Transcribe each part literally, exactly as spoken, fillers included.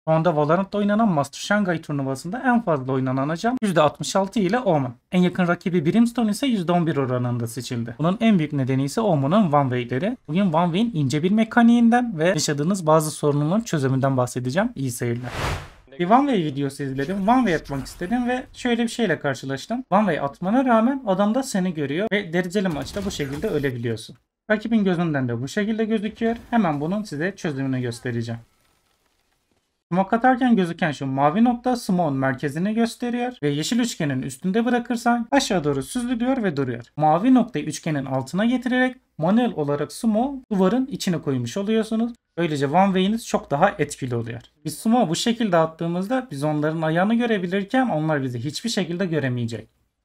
Şu anda Valorant'ta oynanan Master Shanghai turnuvasında en fazla oynanan ajan yüzde altmış altı ile Omen. En yakın rakibi Brimstone ise yüzde on bir oranında seçildi. Bunun en büyük nedeni ise Omen'ın One Way'leri. Bugün One Way'in ince bir mekaniğinden ve yaşadığınız bazı sorunların çözümünden bahsedeceğim. İyi seyirler. Bir One Way videosu izledim. One Way atmak istedim ve şöyle bir şeyle karşılaştım. One Way atmana rağmen adam da seni görüyor ve dereceli maçta bu şekilde ölebiliyorsun. Rakibin gözünden de bu şekilde gözüküyor. Hemen bunun size çözümünü göstereceğim. Smoke atarken gözüken şu mavi nokta smoke'un merkezini gösteriyor ve yeşil üçgenin üstünde bırakırsan aşağı doğru süzülüyor ve duruyor. Mavi noktayı üçgenin altına getirerek manuel olarak smoke duvarın içine koymuş oluyorsunuz. Böylece one way'iniz çok daha etkili oluyor. Biz smoke bu şekilde attığımızda biz onların ayağını görebilirken onlar bizi hiçbir şekilde göremeyecek.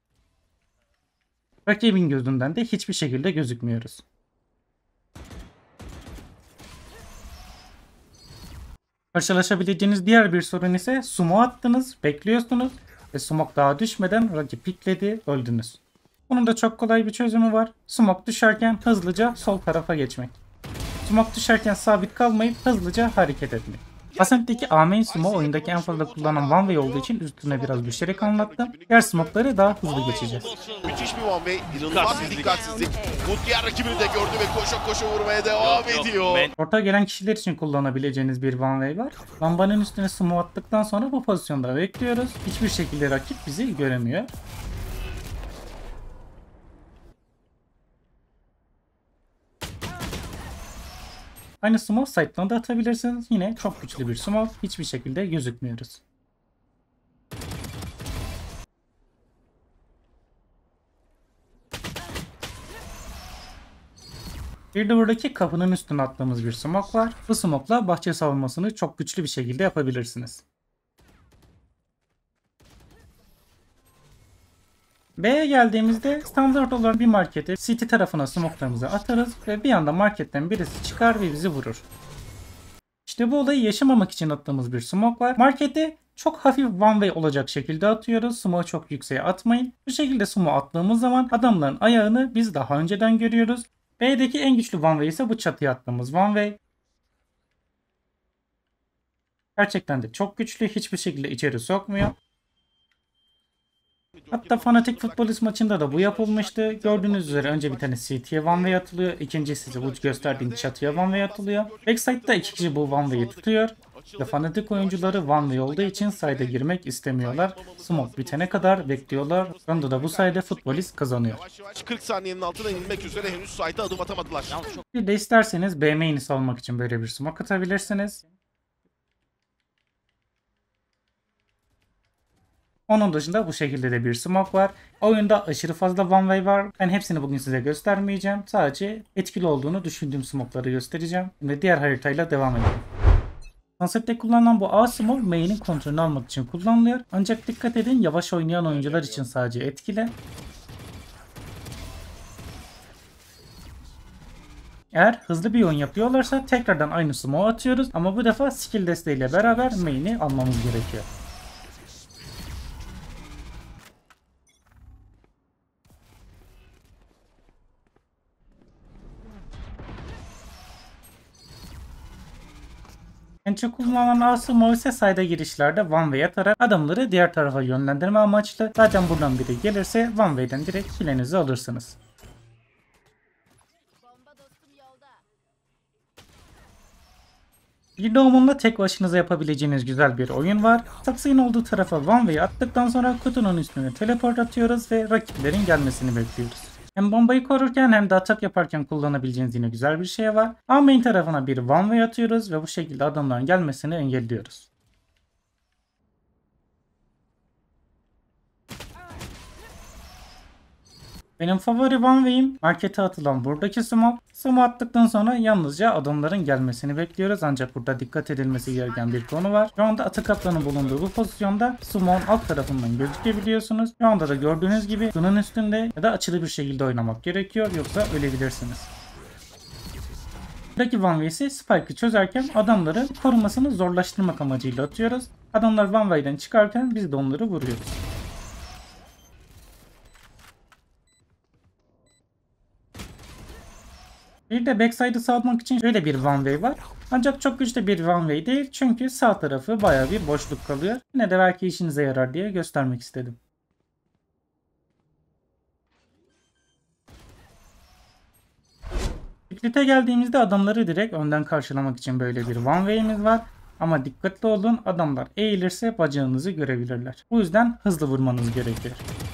Rakibin gözünden de hiçbir şekilde gözükmüyoruz. Karşılaşabileceğiniz diğer bir sorun ise sumo attınız, bekliyorsunuz ve smoke daha düşmeden rakip pikledi, öldünüz. Bunun da çok kolay bir çözümü var. Smoke düşerken hızlıca sol tarafa geçmek. Smoke düşerken sabit kalmayıp hızlıca hareket etmek. Ascent'teki A main sumo oyundaki en fazla kullanılan one way olduğu için üstüne biraz düşerek anlattım. Diğer smoke'ları daha hızlı geçeceğiz. Müthiş bir one way, inanılmaz bir dikkatsizlik. Bu diğer rakibini de gördü ve koşa koşa vurmaya devam ediyor. Orta gelen kişiler için kullanabileceğiniz bir one way var. Lambanın üstüne sumo attıktan sonra bu pozisyonda bekliyoruz. Hiçbir şekilde rakip bizi göremiyor. Aynı smoke site'dan da atabilirsiniz. Yine çok güçlü bir smoke. Hiçbir şekilde gözükmüyoruz. Bir de buradaki kapının üstüne attığımız bir smoke var. Bu smoke'la bahçe savunmasını çok güçlü bir şekilde yapabilirsiniz. B'ye geldiğimizde standart olarak bir markete City tarafına smoke'larımızı atarız ve bir anda marketten birisi çıkar ve bizi vurur. İşte bu olayı yaşamamak için attığımız bir smoke var. Markete çok hafif one way olacak şekilde atıyoruz. Smoke'u çok yükseğe atmayın. Bu şekilde smoke attığımız zaman adamların ayağını biz daha önceden görüyoruz. B'deki en güçlü one way ise bu çatıya attığımız one way. Gerçekten de çok güçlü. Hiçbir şekilde içeri sokmuyor. Hatta Fnatic Futbolist maçında da bu yapılmıştı. Gördüğünüz üzere önce bir tane C T'ye one way atılıyor. İkincisi de bu gösterdiğim çatıya one way atılıyor. Backside'da iki kişi bu one way'i tutuyor. Ve Fnatic oyuncuları one way olduğu için side'e girmek istemiyorlar. Smoke bitene kadar bekliyorlar. Sonunda da bu sayede Futbolist kazanıyor. kırk saniyenin altına inmek üzere henüz side'a adım atamadılar. Bir de isterseniz B main'i salmak için böyle bir smoke atabilirsiniz. Onun dışında bu şekilde de bir smoke var. Oyunda aşırı fazla one way var. Ben hepsini bugün size göstermeyeceğim. Sadece etkili olduğunu düşündüğüm smoke'ları göstereceğim. Şimdi diğer haritayla devam edelim. Sunset'te kullanılan bu A smoke main'in kontrolünü almak için kullanılıyor. Ancak dikkat edin, yavaş oynayan oyuncular için sadece etkili. Eğer hızlı bir oyun yapıyorlarsa tekrardan aynı smoke atıyoruz. Ama bu defa skill desteğiyle beraber main'i almamız gerekiyor. En çok kullanılan asım ise sayda girişlerde one way atarak adamları diğer tarafa yönlendirme amaçlı. Zaten buradan biri gelirse one way'den direkt kilenizi alırsınız. Bir doğumunla tek başınıza yapabileceğiniz güzel bir oyun var. Saksının olduğu tarafa one way attıktan sonra kutunun üstüne teleport atıyoruz ve rakiplerin gelmesini bekliyoruz. Hem bombayı korurken hem de atak yaparken kullanabileceğiniz yine güzel bir şey var. A main tarafına bir one way atıyoruz ve bu şekilde adamların gelmesini engelliyoruz. Benim favori one way'im markete atılan buradaki smoke. Smoke attıktan sonra yalnızca adamların gelmesini bekliyoruz. Ancak burada dikkat edilmesi gereken bir konu var. Şu anda atı kaplanın bulunduğu bu pozisyonda smoke'un alt tarafından gözükebiliyorsunuz. Şu anda da gördüğünüz gibi bunun üstünde ya da açılı bir şekilde oynamak gerekiyor. Yoksa ölebilirsiniz. Buradaki one way ise spike'ı çözerken adamların korumasını zorlaştırmak amacıyla atıyoruz. Adamlar one way'den çıkarken biz de onları vuruyoruz. Bir de backside'ı sağlamak için şöyle bir one way var. Ancak çok güçlü bir one way değil çünkü sağ tarafı baya bir boşluk kalıyor. Yine de belki işinize yarar diye göstermek istedim. Split'e geldiğimizde adamları direkt önden karşılamak için böyle bir one way'imiz var. Ama dikkatli olun, adamlar eğilirse bacağınızı görebilirler. Bu yüzden hızlı vurmanız gerekir.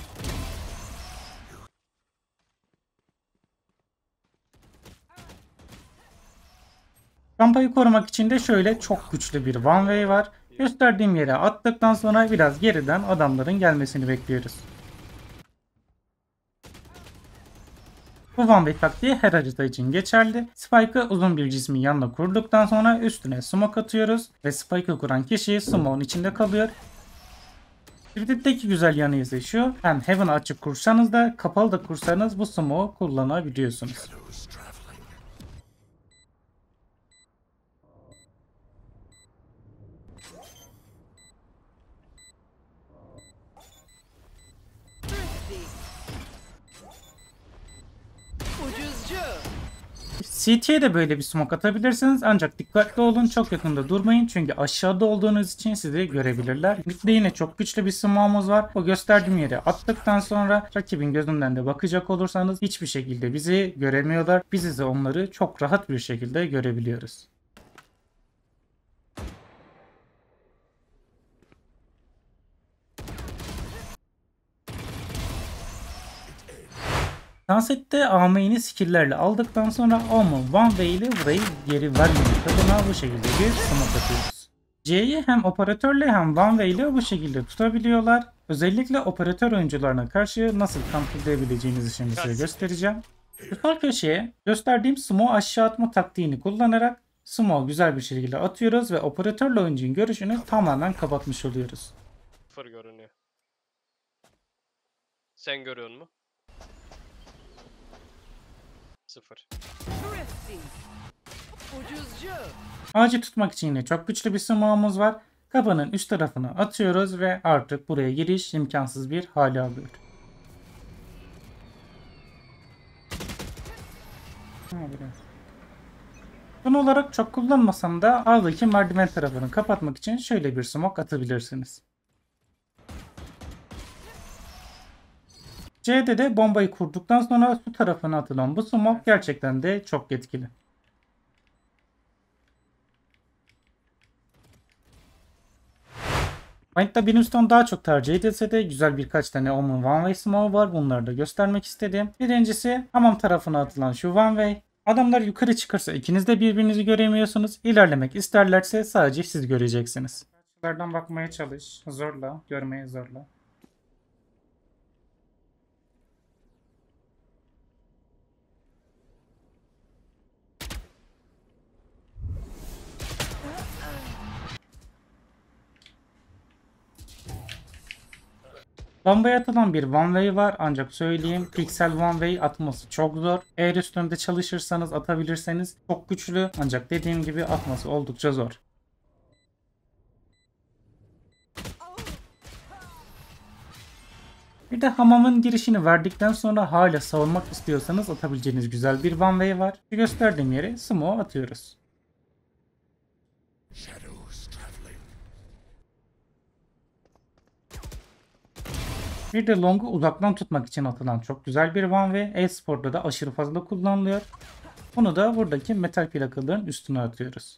Rampayı korumak için de şöyle çok güçlü bir one way var. Gösterdiğim yere attıktan sonra biraz geriden adamların gelmesini bekliyoruz. Bu one way taktiği her harita için geçerli. Spike'ı uzun bir cismin yanına kurduktan sonra üstüne smoke atıyoruz ve Spike'ı kuran kişi smoke'un içinde kalıyor. Split'teki güzel yanı ise şu, hem Heaven'ı açık kursanız da kapalı da kursanız bu smoke'u kullanabiliyorsunuz. C T'ye de böyle bir smoke atabilirsiniz ancak dikkatli olun, çok yakında durmayın çünkü aşağıda olduğunuz için sizi görebilirler. Mid'de yine çok güçlü bir smoke'umuz var. O gösterdiğim yere attıktan sonra rakibin gözünden de bakacak olursanız hiçbir şekilde bizi göremiyorlar. Biz ise onları çok rahat bir şekilde görebiliyoruz. Sunset'te A M'ini skill'lerle aldıktan sonra Omen One Way ile burayı geri vermemek adına bu şekilde bir smoke atıyoruz. C'yi hem operatörle hem One Way ile bu şekilde tutabiliyorlar. Özellikle operatör oyuncularına karşı nasıl counterlayabileceğinizi şimdi size göstereceğim. Şu sol köşeye gösterdiğim smoke aşağı atma taktiğini kullanarak smoke güzel bir şekilde atıyoruz ve operatörle oyuncunun görüşünü tamamen kapatmış oluyoruz. Sıfır görünüyor. Sen görüyor musun? Sıfır. Ağacı tutmak için yine çok güçlü bir smoke'umuz var. Kafanın üst tarafına atıyoruz ve artık buraya giriş imkansız bir hale alıyor. Son olarak çok kullanmasam da ağdaki merdiven tarafını kapatmak için şöyle bir smoke atabilirsiniz. C'de de bombayı kurduktan sonra su tarafına atılan bu smoke gerçekten de çok etkili. Fight'ta Brimstone daha çok tercih edilse de güzel birkaç tane Omen One Way smoke var. Bunları da göstermek istedim. Birincisi hamam tarafına atılan şu One Way. Adamlar yukarı çıkarsa ikiniz de birbirinizi göremiyorsunuz. İlerlemek isterlerse sadece siz göreceksiniz. Açılardan bakmaya çalış. Zorla. Görmeye zorla. Bombaya atılan bir one way var ancak söyleyeyim, piksel one way atması çok zor. Eğer üstünde çalışırsanız atabilirseniz çok güçlü ancak dediğim gibi atması oldukça zor. Bir de hamamın girişini verdikten sonra hala savunmak istiyorsanız atabileceğiniz güzel bir one way var. Şu gösterdiğim yere smoke atıyoruz. Bir de long'u uzaktan tutmak için atılan çok güzel bir one way. E-sporda da aşırı fazla kullanılıyor. Bunu da buradaki metal plakaların üstüne atıyoruz.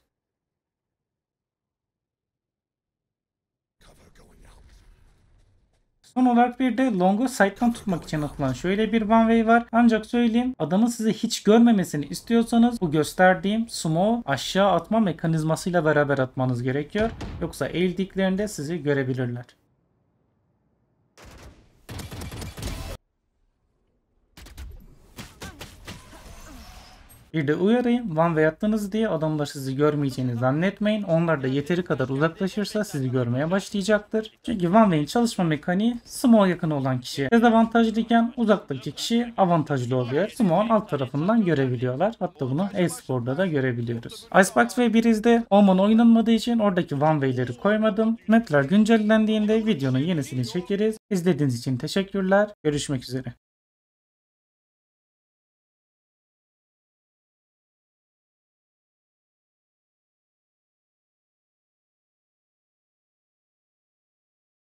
Son olarak bir de long'u side'dan tutmak için atılan şöyle bir one way var. Ancak söyleyeyim, adamın sizi hiç görmemesini istiyorsanız bu gösterdiğim smoke'u aşağı atma mekanizmasıyla beraber atmanız gerekiyor. Yoksa eğildiklerinde sizi görebilirler. Bir de uyarayım, one way attınız diye adamlar sizi görmeyeceğini zannetmeyin. Onlar da yeteri kadar uzaklaşırsa sizi görmeye başlayacaktır. Çünkü one way'in çalışma mekaniği smoke'a yakın olan kişiye dezavantajlıyken uzaktaki kişi avantajlı oluyor. Smoke'un alt tarafından görebiliyorlar. Hatta bunu e-sporda da görebiliyoruz. Icebox ve Breeze'de Omen oynanmadığı için oradaki one way'leri koymadım. Map'ler güncellendiğinde videonun yenisini çekeriz. İzlediğiniz için teşekkürler. Görüşmek üzere.